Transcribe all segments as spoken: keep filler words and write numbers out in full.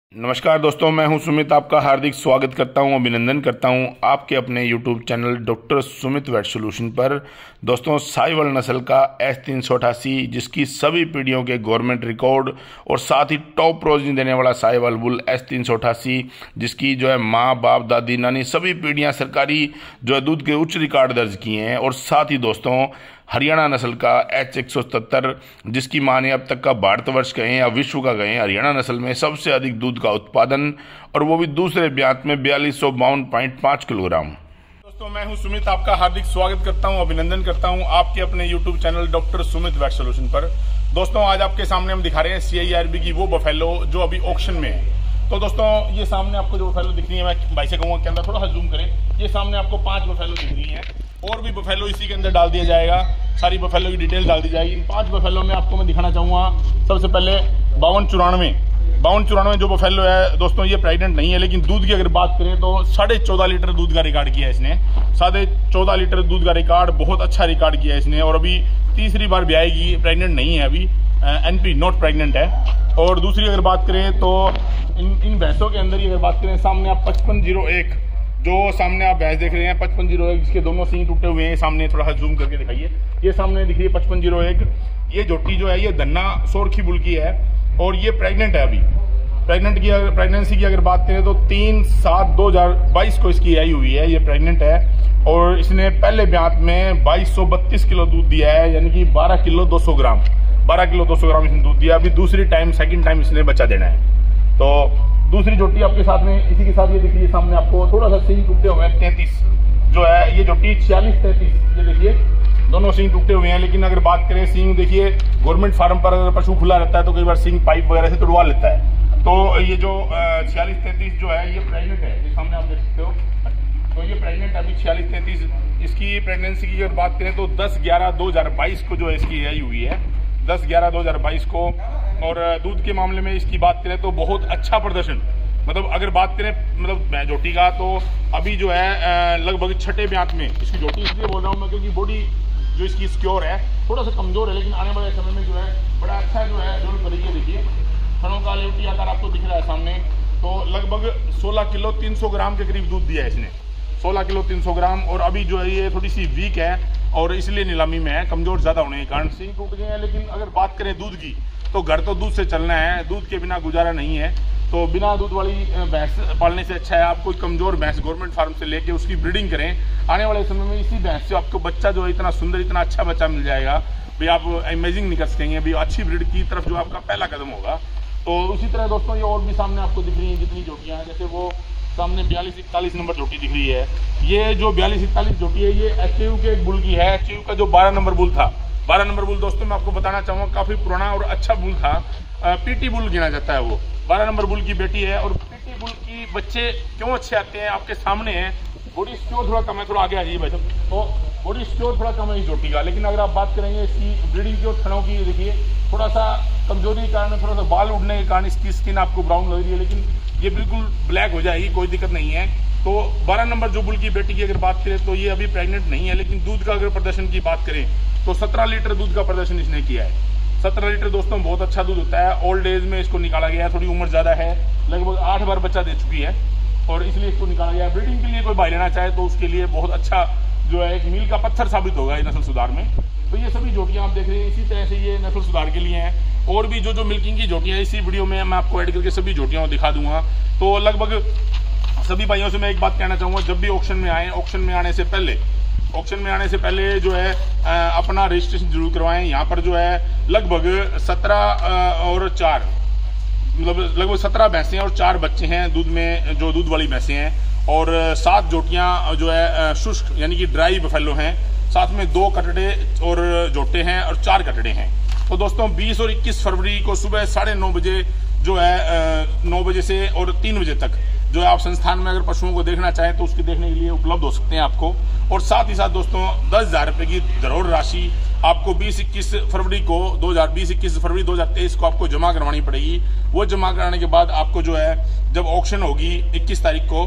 नमस्कार दोस्तों, मैं हूं सुमित। आपका हार्दिक स्वागत करता हूं, अभिनंदन करता हूं आपके अपने YouTube channel doctor Sumit weight solution पर। दोस्तों, साहिवाल नस्ल का एस तीन सौ अठासी, जिसकी सभी पीढ़ियों के गवर्नमेंट रिकॉर्ड और साथ ही टॉप प्रोजेनी देने वाला साहिवाल बुल एस तीन सौ अठासी, जिसकी जो है माँ बाप दादी नानी सभी पीढ़ियाँ सरकारी जो है दूध के उच्च रिकॉर्ड दर्ज किए हैं। और साथ ही दोस्तों, हरियाणा नस्ल का एच एक सौ सतहत्तर, जिसकी माने अब तक का भारतवर्ष कहें या विश्व का कहें, हरियाणा नस्ल में सबसे अधिक दूध का उत्पादन, और वो भी दूसरे ब्यात में बयालीस सौ बावन पॉइंट पाँच किलोग्राम। दोस्तों, मैं हूं सुमित, आपका हार्दिक स्वागत करता हूं, अभिनंदन करता हूं आपके अपने YouTube channel doctor Sumit weight solution पर। दोस्तों, आज आपके सामने हम दिखा रहे हैं सी आई आर बी की वो बफेलो जो अभी ऑक्शन में है। तो दोस्तों, ये सामने आपको जो बफेलो दिख रही है, मैं भाई से कहूँगा के अंदर थोड़ा सा जूम करें। ये सामने आपको पांच बफेलो दिख रही है, और भी बफेलो इसी के अंदर डाल दिया जाएगा। सारी बफेलो की डिटेल डाल दी जाएगी। इन पांच बफेलो में आपको मैं दिखाना चाहूँगा सबसे पहले बावन चौरानवे बावन चौरानवे जो बफेलो है दोस्तों, ये प्रेग्नेंट नहीं है, लेकिन दूध की अगर बात करें तो साढ़े चौदह लीटर दूध का रिकॉर्ड किया है इसने। साढ़े चौदह लीटर दूध का रिकॉर्ड, बहुत अच्छा रिकॉर्ड किया है इसने। और अभी तीसरी बार ब्याएगी, प्रेग्नेंट नहीं है अभी, एनपी नॉट प्रेग्नेंट है। और दूसरी अगर बात करें तो इन इन भैंसों के अंदर ही अगर बात करें, सामने आप पचपन जीरो एक जो सामने आप भैंस देख रहे हैं, पचपन जीरो एक, जिसके दोनों सींग टूटे हुए हैं। सामने थोड़ा सा जूम करके दिखाइए, ये सामने दिख रही है पचपन जीरो एक। ये जोटी जो है ये धन्ना सोरखी बुल की है, और ये प्रेग्नेंट है अभी। प्रेग्नेंट की अगर प्रेगनेंसी की अगर बात करें तो तीन सात दो हजार बाईस को इसकी आई हुई है, ये प्रेग्नेंट है। और इसने पहले ब्यात में बाईस सौ बत्तीस किलो दूध दिया है, यानी कि बारह किलो दो सौ ग्राम बारह किलो दो सौ ग्राम इसने दूध दिया। अभी दूसरी टाइम सेकंड टाइम इसने बच्चा देना है। तो दूसरी जोटी आपके साथ में इसी के साथ ये दिखिए, सामने आपको थोड़ा सा सींग टूटे हुए हैं। तैंतीस जो है ये जोटी छियालीस तैंतीस, ये देखिए दोनों सींग टूटे हुए हैं। लेकिन अगर बात करें सींग, देखिए गवर्नमेंट फार्म पर अगर पशु खुला रहता है तो कई बार सींग पाइप वगैरह से तुड़वा लेता है। तो ये जो छियालीस तैंतीस जो है ये प्रेग्नेंट है, ये सामने आप देख सकते हो। तो ये प्रेग्नेंट अभी छियालीस तैंतीस। इसकी प्रेगनेंसी की अगर बात करें तो दस ग्यारह दो हजार बाईस को जो है इसकी आई हुई है, दस ग्यारह दो हजार बाईस को। और दूध के मामले में इसकी बात करें तो बहुत अच्छा प्रदर्शन, मतलब अगर बात करें मतलब जोटी का, तो अभी जो है लगभग छठे ब्यात में इसकी जोटी इसलिए बोल रहा हूँ मैं क्योंकि बॉडी जो इसकी सिक्योर है, थोड़ा सा कमजोर है, लेकिन आने वाले समय में जो है बड़ा अच्छा जो है डेवलप करेगी। देखिए थनों का लेवटी आकार आपको दिख रहा है सामने। तो लगभग सोलह किलो तीन सौ ग्राम के करीब दूध दिया है इसने, सोलह किलो तीन सौ ग्राम। और अभी जो है ये थोड़ी सी वीक है और इसलिए नीलामी में है, कमजोर ज्यादा होने के कारण सींग टूट गए हैं। लेकिन अगर बात करें दूध की, तो घर तो दूध से चलना है, दूध के बिना गुजारा नहीं है। तो बिना दूध वाली भैंस पालने से अच्छा है आप कोई कमजोर भैंस गवर्नमेंट फार्म से लेके उसकी ब्रीडिंग करें। आने वाले समय में इसी भैंस से आपको बच्चा जो है इतना सुंदर, इतना अच्छा बच्चा मिल जाएगा भाई, आप इमेजिंग नहीं कर सकेंगे अभी। अच्छी ब्रीड की तरफ जो आपका पहला कदम होगा। तो उसी तरह दोस्तों, ये और भी सामने आपको दिख रही है जितनी जोटियाँ हैं, जैसे वो सामने बयालीस इकतालीस नंबर जोटी दिख रही है। ये जो बयालीस इकतालीस जोटी है, ये एच यू के एक बुल की है। एच यू का जो बारह नंबर बुल था, बारह नंबर बुल दोस्तों मैं आपको बताना चाहूँगा काफी पुराना और अच्छा बुल था। पीटी बुल गिना जाता है वो, बारह नंबर बुल की बेटी है। और पीटी बुल की बच्चे क्यों अच्छे आते हैं आपके सामने है। बॉडी स्टोर थोड़ा कम है, थोड़ा आगे आ जाइए भाई साहब। तो बॉडी स्टोर थोड़ा कम है इस जोटी का। लेकिन अगर आप बात करेंगे इसकी ब्रीडिंग की और थनों की, देखिए थोड़ा सा कमजोरी के कारण, थोड़ा सा बाल उड़ने के कारण इसकी स्किन आपको ब्राउन लग रही है, लेकिन ये बिल्कुल ब्लैक हो जाएगी, कोई दिक्कत नहीं है। तो बारह नंबर जो बुल की बेटी की अगर बात करें तो ये अभी प्रेग्नेंट नहीं है। लेकिन दूध का अगर प्रदर्शन की बात करें तो सत्रह लीटर दूध का प्रदर्शन इसने किया है। सत्रह लीटर दोस्तों बहुत अच्छा दूध होता है। ओल्ड एज में इसको निकाला गया है, थोड़ी उम्र ज्यादा है, लगभग आठ बार बच्चा दे चुकी है, और इसलिए इसको निकाला गया है। ब्रीडिंग के लिए कोई भाई लेना चाहे तो उसके लिए बहुत अच्छा जो है एक मील का पत्थर साबित होगा ये नस्ल सुधार में। तो ये सभी जोटियां आप देख रहे हैं, इसी तरह से ये नस्ल सुधार के लिए हैं। और भी जो जो मिल्किंग की जोटियां इसी वीडियो में मैं आपको ऐड करके सभी जोटियां दिखा दूंगा। तो लगभग सभी भाइयों से मैं एक बात कहना चाहूंगा, जब भी ऑक्शन में आए, ऑक्शन में आने से पहले ऑक्शन में आने से पहले जो है अपना रजिस्ट्रेशन जरूर करवाएं। यहाँ पर जो है लगभग सत्रह और चार मतलब लगभग सत्रह भैंसे और चार बच्चे हैं दूध में, जो दूध वाली भैंसे हैं। और सात जोटियां जो है शुष्क यानी कि ड्राई बफेलो हैं। साथ में दो कटड़े और जोटे हैं और चार कटड़े हैं। तो दोस्तों, बीस और इक्कीस फरवरी को सुबह साढ़े नौ बजे जो है नौ बजे से और तीन बजे तक जो है आप संस्थान में अगर पशुओं को देखना चाहें तो उसके देखने के लिए उपलब्ध हो सकते हैं आपको। और साथ ही साथ दोस्तों, दस हजार रुपए की धरोहर राशि आपको बीस इक्कीस फरवरी को दो हजार बीस इक्कीस फरवरी दो हजार तेईस को आपको जमा करवानी पड़ेगी। वो जमा कराने के बाद आपको जो है जब ऑक्शन होगी इक्कीस तारीख को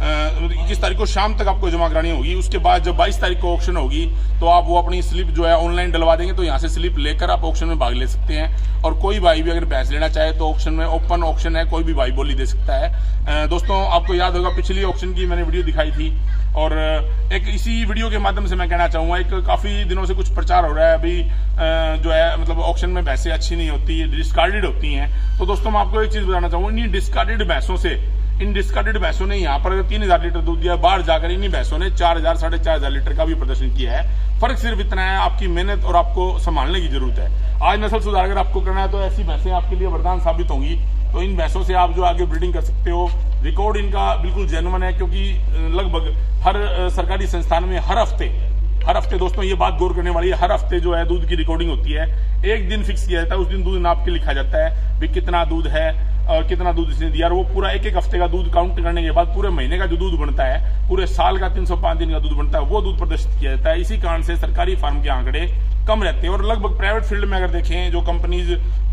इक्कीस तारीख को शाम तक आपको जमा करानी होगी। उसके बाद जब बाईस तारीख को ऑक्शन होगी तो आप वो अपनी स्लिप जो है ऑनलाइन डलवा देंगे, तो यहाँ से स्लिप लेकर आप ऑक्शन में भाग ले सकते हैं। और कोई भाई भी अगर भैंस लेना चाहे तो ऑक्शन में ओपन ऑक्शन है, कोई भी भाई बोली दे सकता है। दोस्तों आपको याद होगा पिछली ऑक्शन की मैंने वीडियो दिखाई थी, और एक इसी वीडियो के माध्यम से मैं कहना चाहूंगा, एक काफी दिनों से कुछ प्रचार हो रहा है अभी जो है मतलब ऑक्शन में भैंसें अच्छी नहीं होती, डिस्कार्डेड होती हैं। तो दोस्तों मैं आपको एक चीज बताना चाहूंगा, इन डिस्कार्डेड भैंसों से इन डिस्कार्डेड भैंसों ने यहाँ पर तीन हजार लीटर दूध दिया, बाहर जाकर इन्हीं भैंसों ने चार हजार साढ़े चार हजार लीटर का भी प्रदर्शन किया है। फर्क सिर्फ इतना है, आपकी मेहनत और आपको संभालने की जरूरत है। आज नस्ल सुधार अगर आपको करना है तो ऐसी भैंसें आपके लिए वरदान साबित होंगी। तो इन भैंसों से आप जो आगे ब्रीडिंग कर सकते हो। रिकॉर्ड इनका बिल्कुल जेन्युइन है, क्योंकि लगभग हर सरकारी संस्थान में हर हफ्ते हर हफ्ते दोस्तों ये बात गौर करने वाली है, हर हफ्ते जो है दूध की रिकॉर्डिंग होती है। एक दिन फिक्स किया जाता है, उस दिन दूध नाप के लिखा जाता है भी कितना दूध है और कितना दूध इसने दिया, और वो पूरा एक एक हफ्ते का दूध काउंट करने के बाद पूरे महीने का जो दूध बनता है, पूरे साल का तीन सौ पांच दिन का दूध बनता है, वो दूध प्रदर्शित किया जाता है। इसी कारण से सरकारी फार्म के आंकड़े कम रहते हैं, और लगभग प्राइवेट फील्ड में अगर देखें जो कंपनीज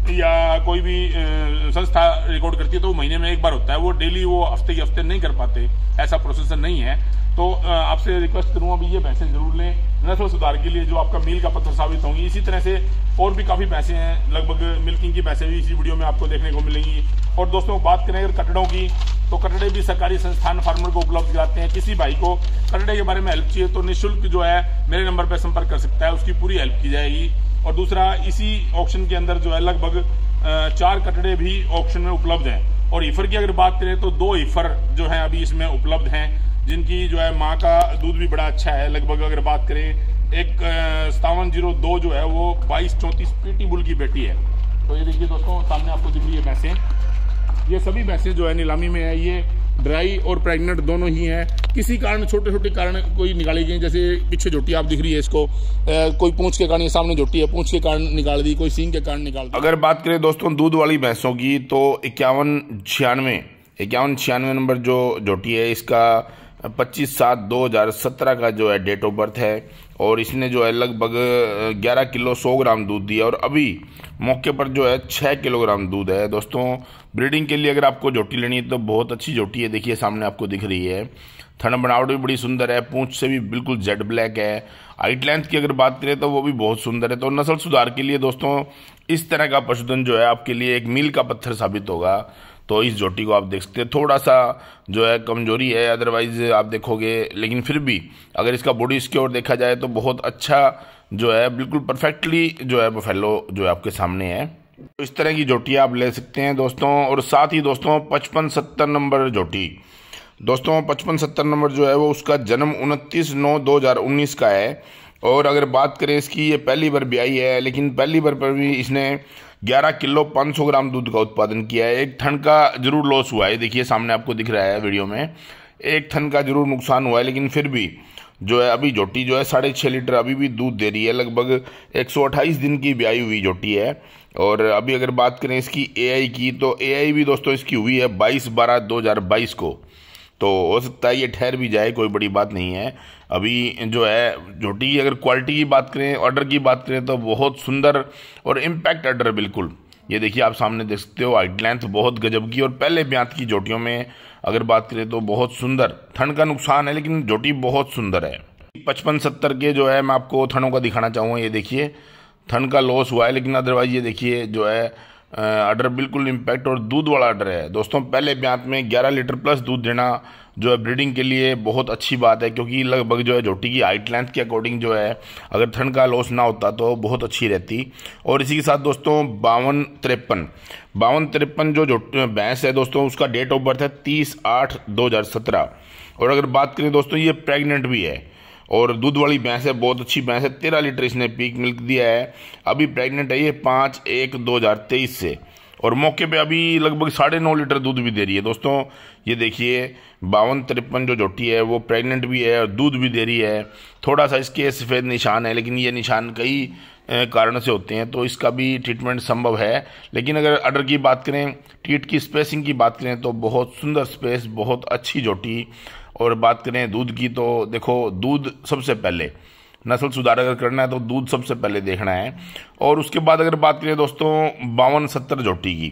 या कोई भी संस्था रिकॉर्ड करती है तो महीने में एक बार होता है, वो डेली वो हफ्ते के हफ्ते नहीं कर पाते, ऐसा प्रोसेसर नहीं है। तो आपसे रिक्वेस्ट करूंगा भी ये भैंसें जरूर लें नस्ल सुधार के लिए, जो आपका मील का पत्थर साबित होंगी। इसी तरह से और भी काफी भैंसें हैं, लगभग मिल्किंग की भैंसें भी इसी वीडियो में आपको देखने को मिलेंगी। और दोस्तों बात करें अगर कटड़ों की, तो कटड़े भी सरकारी संस्थान फार्मर को उपलब्ध कराते हैं। किसी भाई को कटड़े के बारे में हेल्प चाहिए तो निःशुल्क जो है मेरे नंबर पर संपर्क कर सकता है, उसकी पूरी हेल्प की जाएगी। और दूसरा, इसी ऑक्शन के अंदर जो है लगभग चार कटड़े भी ऑक्शन में उपलब्ध हैं। और ईफर की अगर बात करें तो दो ईफर जो है अभी इसमें उपलब्ध हैं, जिनकी जो है माँ का दूध भी बड़ा अच्छा है। लगभग अगर बात करें एक सतावन जीरो दो जो है वो बाईस चौंतीस पीटी बुल की बेटी है। तो ये देखिए दोस्तों सामने आपको दिख रही है भैंसें, ये सभी भैंसें जो है नीलामी में है। ये ड्राई और प्रेग्नेंट दोनों ही हैं। किसी कारण छोटे छोटे कारण कोई निकाली गई, जैसे पीछे झोटी आप दिख रही है इसको, आ, कोई पूंछ के कारण, सामने झोटी है पूंछ के कारण निकाल दी, कोई सींग के कारण निकाल दी। अगर बात करें दोस्तों दूध वाली भैंसों की तो इक्यावन छियानवे इक्यावन छियानवे नंबर जो झोटी है इसका पच्चीस सात दो हजार सत्रह का जो है डेट ऑफ बर्थ है, और इसने जो है लगभग ग्यारह किलो सौ ग्राम दूध दिया, और अभी मौके पर जो है छः किलोग्राम दूध है। दोस्तों ब्रीडिंग के लिए अगर आपको झोटी लेनी है तो बहुत अच्छी झोटी है। देखिए सामने आपको दिख रही है, थन बनावट भी बड़ी सुंदर है, पूंछ से भी बिल्कुल जेड ब्लैक है। हाइट लेंथ की अगर बात करें तो वो भी बहुत सुंदर है। तो नस्ल सुधार के लिए दोस्तों इस तरह का पशुधन जो है आपके लिए एक मील का पत्थर साबित होगा। तो इस झोटी को आप देख सकते हैं, थोड़ा सा जो है कमजोरी है अदरवाइज आप देखोगे, लेकिन फिर भी अगर इसका बॉडी इसकी ओर देखा जाए तो बहुत अच्छा जो है बिल्कुल परफेक्टली जो है बफेलो जो है आपके सामने है। तो इस तरह की झोटी आप ले सकते हैं दोस्तों। और साथ ही दोस्तों पचपन सत्तर नंबर झोटी, दोस्तों पचपन सत्तर नंबर जो है वो उसका जन्म उनतीस नौ दो हजार उन्नीस का है। और अगर बात करें इसकी, ये पहली बार ब्याई है, लेकिन पहली बार पर भी इसने ग्यारह किलो पाँच सौ ग्राम दूध का उत्पादन किया है। एक थन का जरूर लॉस हुआ है, देखिए सामने आपको दिख रहा है वीडियो में, एक थन का जरूर नुकसान हुआ है, लेकिन फिर भी जो है अभी झोटी जो है साढ़े छः लीटर अभी भी दूध दे रही है। लगभग एक सौ अट्ठाईस दिन की ब्याई हुई झोटी है। और अभी अगर बात करें इसकी एआई की, तो एआई भी दोस्तों इसकी हुई है बाईस बारह दो हजार बाईस को। तो हो सकता है ये ठहर भी जाए, कोई बड़ी बात नहीं है। अभी जो है झोटी की अगर क्वालिटी की बात करें, ऑर्डर की बात करें तो बहुत सुंदर और इम्पैक्ट ऑर्डर बिल्कुल। ये देखिए आप सामने देख सकते हो, हाइट लेंथ बहुत गजब की, और पहले ब्यात की झोटियों में अगर बात करें तो बहुत सुंदर। थन का नुकसान है लेकिन झोटी बहुत सुंदर है। पचपन सत्तर के जो है मैं आपको थनों का दिखाना चाहूँगा। ये देखिए थन का लॉस हुआ है, लेकिन अदरवाइज ये देखिए जो है ऑर्डर बिल्कुल इम्पैक्ट और दूध वाला ऑर्डर है। दोस्तों पहले ब्यात में ग्यारह लीटर प्लस दूध देना जो है ब्रीडिंग के लिए बहुत अच्छी बात है, क्योंकि लगभग जो है झोटी की हाइट लेंथ के अकॉर्डिंग जो है अगर थन का लॉस ना होता तो बहुत अच्छी रहती। और इसी के साथ दोस्तों बावन तिरपन बावन तिरपन जो भैंस है दोस्तों उसका डेट ऑफ बर्थ है तीस आठ दो हजार सत्रह। और अगर बात करें दोस्तों ये प्रेग्नेंट भी है और दूध वाली भैंस है, बहुत अच्छी भैंस है, तेरह लीटर इसने पीक मिल्क दिया है। अभी प्रेग्नेंट है ये पाँच एक दो हजार तेईस से, और मौके पे अभी लगभग साढ़े नौ लीटर दूध भी दे रही है। दोस्तों ये देखिए बावन तिरपन जो झोटी है वो प्रेग्नेंट भी है और दूध भी दे रही है। थोड़ा सा इसके सफ़ेद निशान है, लेकिन ये निशान कई कारण से होते हैं, तो इसका भी ट्रीटमेंट संभव है। लेकिन अगर अडर की बात करें, टीट की स्पेसिंग की बात करें तो बहुत सुंदर स्पेस, बहुत अच्छी झोटी। और बात करें दूध की तो देखो दूध सबसे पहले, नस्ल सुधार अगर करना है तो दूध सबसे पहले देखना है। और उसके बाद अगर बात करें दोस्तों बावन सत्तर झोटी की,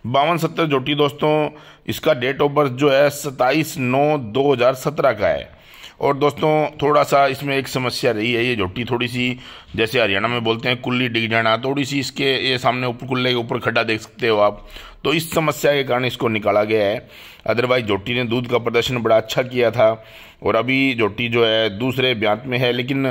बावन सत्तर जोटी दोस्तों, इसका डेट ऑफ बर्थ जो है सत्ताईस नौ दो हज़ार सत्रह का है। और दोस्तों थोड़ा सा इसमें एक समस्या रही है, ये जोटी थोड़ी सी जैसे हरियाणा में बोलते हैं कुल्ली डिग जाना, थोड़ी सी इसके ये सामने ऊपर कुल्ले के ऊपर खड्डा देख सकते हो आप, तो इस समस्या के कारण इसको निकाला गया है। अदरवाइज जोटी ने दूध का प्रदर्शन बड़ा अच्छा किया था और अभी जोटी जो है दूसरे ब्यांत में है, लेकिन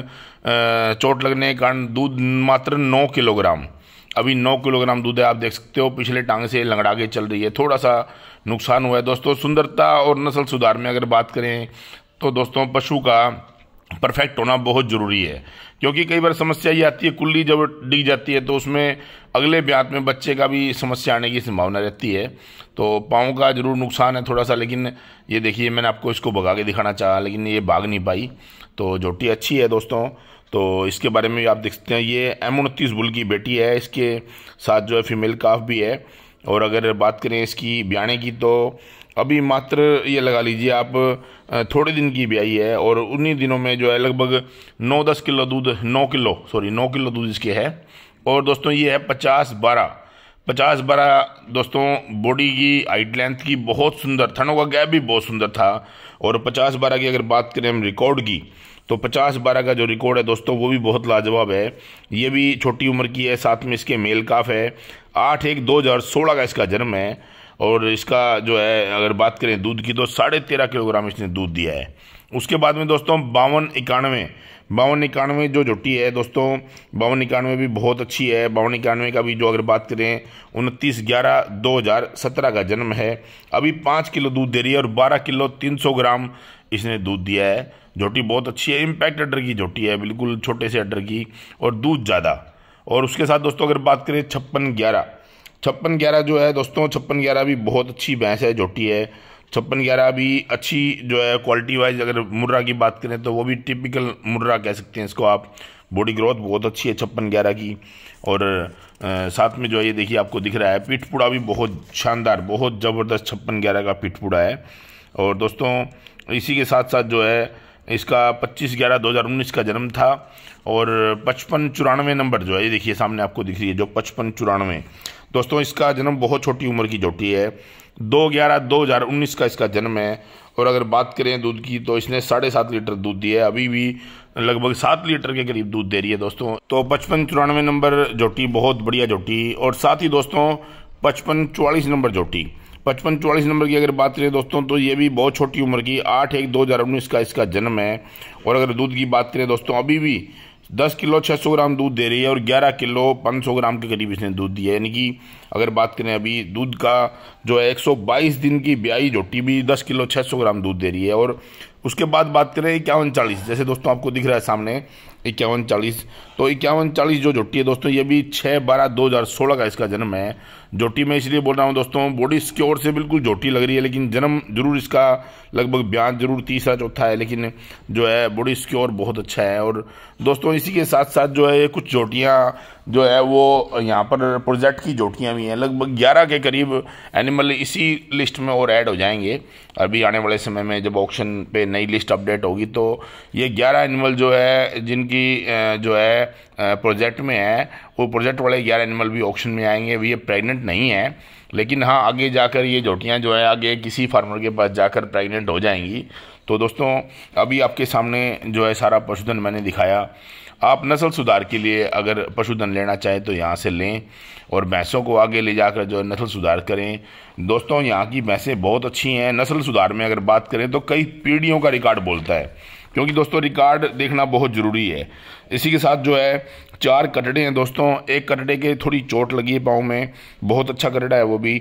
चोट लगने के कारण दूध मात्र नौ किलोग्राम, अभी नौ किलोग्राम दूध है, आप देख सकते हो पिछले टांग से लंगड़ा के चल रही है, थोड़ा सा नुकसान हुआ है। दोस्तों सुंदरता और नस्ल सुधार में अगर बात करें तो दोस्तों पशु का परफेक्ट होना बहुत ज़रूरी है, क्योंकि कई बार समस्या ये आती है कुल्ली जब डिग जाती है तो उसमें अगले ब्यांत में बच्चे का भी समस्या आने की संभावना रहती है। तो पाँव का जरूर नुकसान है थोड़ा सा, लेकिन ये देखिए मैंने आपको इसको भगा के दिखाना चाहा लेकिन ये भाग नहीं पाई, तो जोटी अच्छी है दोस्तों। तो इसके बारे में आप देख सकते हैं ये एम उनतीस बुल की बेटी है, इसके साथ जो है फीमेल काफ भी है। और अगर बात करें इसकी ब्याने की तो अभी मात्र ये लगा लीजिए आप थोड़े दिन की ब्याई है और उन्हीं दिनों में जो है लगभग नौ दस किलो दूध नौ किलो सॉरी नौ किलो दूध इसके है। और दोस्तों ये है पचास बारह पचास बारह दोस्तों, बॉडी की हाइट लेंथ की बहुत सुंदर, थनों का गैप भी बहुत सुंदर था। और पचास बारह की अगर बात करें हम रिकॉर्ड की तो पचास बारह का जो रिकॉर्ड है दोस्तों वो भी बहुत लाजवाब है। ये भी छोटी उम्र की है, साथ में इसके मेल काफ है। आठ एक दो हज़ार सोलह का इसका जन्म है और इसका जो है अगर बात करें दूध की तो साढ़े तेरह किलोग्राम इसने दूध दिया है। उसके बाद में दोस्तों बावन इक्यानवे बावन इक्यानवे जो जोटी है दोस्तों, बावन इक्यानवे भी बहुत अच्छी है। बावन इक्यानवे का भी जो अगर बात करें उनतीस ग्यारह दो हज़ार सत्रह का जन्म है, अभी पाँच किलो दूध दे रही है और बारह किलो तीन सौ ग्राम इसने दूध दिया है। जोटी बहुत अच्छी है, इम्पैक्ट अड्डर की जोटी है, बिल्कुल छोटे से अड्डर की और दूध ज़्यादा। और उसके साथ दोस्तों अगर बात करें छप्पन ग्यारह छप्पन ग्यारह जो है दोस्तों, छप्पन ग्यारह भी बहुत अच्छी भैंस है, जोटी है। छप्पन ग्यारह भी अच्छी जो है क्वालिटी वाइज अगर मुर्रा की बात करें तो वो भी टिपिकल मुर्रा कह सकते हैं इसको आप। बॉडी ग्रोथ बहुत अच्छी है छप्पन ग्यारह की। और आ, साथ में जो है ये देखिए आपको दिख रहा है पीठपुड़ा भी बहुत शानदार, बहुत ज़बरदस्त छप्पन ग्यारह का पीठपुड़ा है। और दोस्तों इसी के साथ साथ जो है इसका पच्चीस ग्यारह दो हज़ार उन्नीस का जन्म था और पचपन चौरानवे नंबर जो है ये देखिए सामने आपको दिख रही है जो पचपन चौरानवे दोस्तों, इसका जन्म बहुत छोटी उम्र की जोटी है। दो ग्यारह दो हज़ार उन्नीस का इसका जन्म है। और अगर बात करें दूध की तो इसने साढ़े सात लीटर दूध दिया है, अभी भी लगभग सात लीटर के करीब दूध दे रही है दोस्तों। तो पचपन चौरानवे नंबर जोटी बहुत बढ़िया जोटी। और साथ ही दोस्तों पचपन चौवालीस नंबर जोटी, पचपन चौवालीस नंबर की अगर बात करें दोस्तों तो ये भी बहुत छोटी उम्र की, आठ एक दो हज़ार उन्नीस का इसका जन्म है। और अगर दूध की बात करें दोस्तों अभी भी दस किलो छह सौ ग्राम दूध दे रही है और ग्यारह किलो पाँच सौ ग्राम के करीब इसने दूध दिया है। यानी कि अगर बात करें अभी दूध का जो है एक सौ बाईस दिन की ब्याई जोटी भी दस किलो छह सौ ग्राम दूध दे रही है। और उसके बाद बात करें इक्यावन चालीस, जैसे दोस्तों आपको दिख रहा है सामने इक्यावन चालीस, तो इक्यावन चालीस जो जोटी है दोस्तों ये भी छः बारह दो हज़ार सोलह का इसका जन्म है। जोटी मैं इसलिए बोल रहा हूँ दोस्तों, बॉडी सिक्योर से बिल्कुल जोटी लग रही है, लेकिन जन्म जरूर इसका लगभग ब्याज जरूर तीसरा चौथा है, लेकिन जो है बॉडी सिक्योर बहुत अच्छा है। और दोस्तों इसी के साथ साथ जो है कुछ जोटियाँ जो है वो यहाँ पर प्रोजेक्ट की जोटियाँ भी हैं, लगभग ग्यारह के करीब एनिमल इसी लिस्ट में और ऐड हो जाएंगे। अभी आने वाले समय में जब ऑक्शन पे नई लिस्ट अपडेट होगी तो ये ग्यारह एनिमल जो है जिनकी जो है प्रोजेक्ट में है वो प्रोजेक्ट वाले ग्यारह एनिमल भी ऑक्शन में आएंगे। ये प्रेग्नेंट नहीं है, लेकिन हाँ आगे जाकर ये जोटियाँ जो है आगे किसी फार्मर के पास जाकर प्रेग्नेंट हो जाएंगी। तो दोस्तों अभी आपके सामने जो है सारा पशुधन मैंने दिखाया। आप नस्ल सुधार के लिए अगर पशुधन लेना चाहें तो यहाँ से लें और भैंसों को आगे ले जाकर जो है नस्ल सुधार करें। दोस्तों यहाँ की भैंसें बहुत अच्छी हैं। नस्ल सुधार में अगर बात करें तो कई पीढ़ियों का रिकॉर्ड बोलता है, क्योंकि दोस्तों रिकॉर्ड देखना बहुत ज़रूरी है। इसी के साथ जो है चार कटड़े हैं दोस्तों, एक कटड़े के थोड़ी चोट लगी है पाँव में, बहुत अच्छा कटड़ा है वो भी।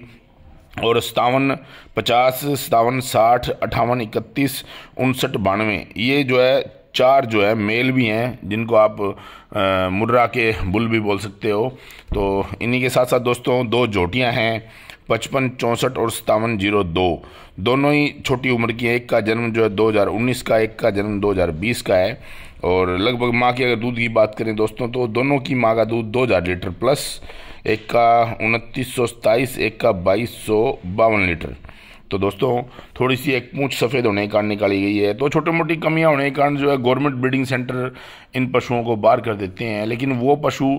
और सतावन पचास सतावन साठ अट्ठावन इकतीस उनसठ बानवे ये जो है चार जो है मेल भी हैं, जिनको आप आ, मुर्रा के बुल भी बोल सकते हो। तो इन्हीं के साथ साथ दोस्तों दो जोटियां हैं, पचपन चौंसठ और सतावन जीरो दो, दोनों ही छोटी उम्र की हैं। एक का जन्म जो है दो हज़ार उन्नीस का, एक का जन्म दो हज़ार बीस का है। और लगभग माँ की अगर दूध की बात करें दोस्तों तो दोनों की माँ का दूध दो हज़ार लीटर प्लस, एक का उनतीस सौ सताईस, एक का बाईस सौ बावन लीटर। तो दोस्तों थोड़ी सी एक पूंछ सफ़ेद होने के कारण निकाली गई है, तो छोटी मोटी कमियां होने के कारण जो है गवर्नमेंट ब्रीडिंग सेंटर इन पशुओं को बाहर कर देते हैं। लेकिन वो पशु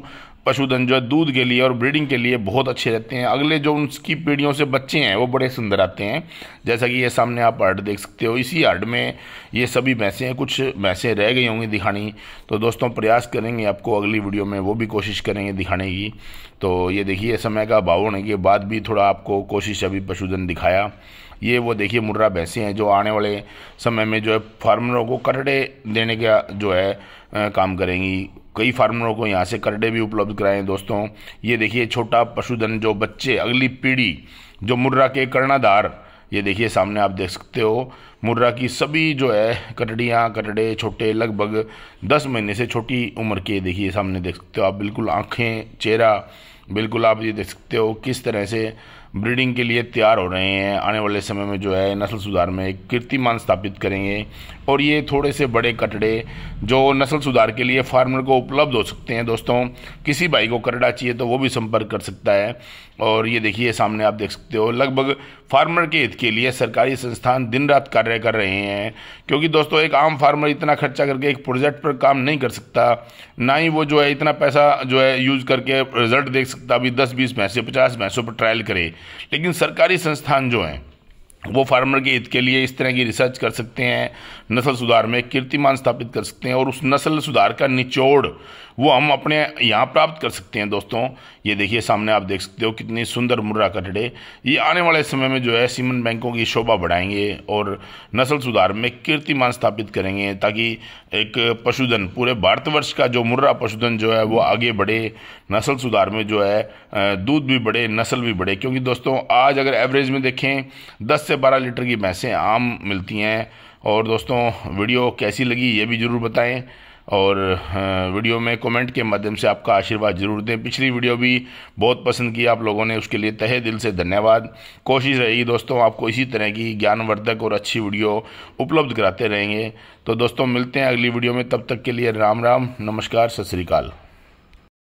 पशुधन जो है दूध के लिए और ब्रीडिंग के लिए बहुत अच्छे रहते हैं। अगले जो उनकी पीढ़ियों से बच्चे हैं वो बड़े सुंदर आते हैं। जैसा कि ये सामने आप हर्ड देख सकते हो, इसी हर्ड में ये सभी भैंसें हैं। कुछ भैंसें रह गई होंगी दिखानी, तो दोस्तों प्रयास करेंगे आपको अगली वीडियो में वो भी कोशिश करेंगे दिखाने की। तो ये देखिए समय का अभाव होने के बाद भी थोड़ा आपको कोशिश अभी पशुधन दिखाया। ये वो देखिए मुर्रा भैंसें हैं जो आने वाले समय में जो है फार्मरों को करड़े देने का जो है आ, काम करेंगी। कई फार्मरों को यहाँ से करड़े भी उपलब्ध कराएं दोस्तों। ये देखिए छोटा पशुधन जो बच्चे, अगली पीढ़ी जो मुर्रा के कर्णाधार, ये देखिए सामने आप देख सकते हो मुर्रा की सभी जो है कटड़ियाँ कटड़े छोटे लगभग दस महीने से छोटी उम्र के, देखिए सामने देख सकते हो आप, बिल्कुल आँखें चेहरा बिल्कुल आप ये देख सकते हो किस तरह से ब्रीडिंग के लिए तैयार हो रहे हैं। आने वाले समय में जो है नस्ल सुधार में एक कीर्तिमान स्थापित करेंगे। और ये थोड़े से बड़े कटड़े जो नस्ल सुधार के लिए फार्मर को उपलब्ध हो सकते हैं दोस्तों। किसी भाई को करड़ा चाहिए तो वो भी संपर्क कर सकता है। और ये देखिए सामने आप देख सकते हो लगभग फार्मर के हित के लिए सरकारी संस्थान दिन रात कार्य कर रहे हैं, क्योंकि दोस्तों एक आम फार्मर इतना खर्चा करके एक प्रोजेक्ट पर काम नहीं कर सकता, ना ही वो जो है इतना पैसा जो है यूज करके रिजल्ट देख सकता। अभी दस बीस भैंसे पचास भैंसों पर ट्रायल करे, लेकिन सरकारी संस्थान जो हैं वो फार्मर के हित के लिए इस तरह की रिसर्च कर सकते हैं, नस्ल सुधार में कीर्तिमान स्थापित कर सकते हैं और उस नस्ल सुधार का निचोड़ वो हम अपने यहाँ प्राप्त कर सकते हैं दोस्तों। ये देखिए सामने आप देख सकते हो कितनी सुंदर मुर्रा कटड़े, ये आने वाले समय में जो है सीमेंट बैंकों की शोभा बढ़ाएंगे और नस्ल सुधार में कीर्तिमान स्थापित करेंगे, ताकि एक पशुधन पूरे भारतवर्ष का जो मुर्रा पशुधन जो है वो आगे बढ़े, नस्ल सुधार में जो है दूध भी बढ़े, नस्ल भी बढ़े। क्योंकि दोस्तों आज अगर एवरेज में देखें दस से बारह लीटर की भैंसें आम मिलती हैं। और दोस्तों वीडियो कैसी लगी ये भी ज़रूर बताएं और वीडियो में कमेंट के माध्यम से आपका आशीर्वाद जरूर दें। पिछली वीडियो भी बहुत पसंद की आप लोगों ने, उसके लिए तहे दिल से धन्यवाद। कोशिश रहेगी दोस्तों आपको इसी तरह की ज्ञानवर्धक और अच्छी वीडियो उपलब्ध कराते रहेंगे। तो दोस्तों मिलते हैं अगली वीडियो में, तब तक के लिए राम राम, नमस्कार, सत श्री अकाल।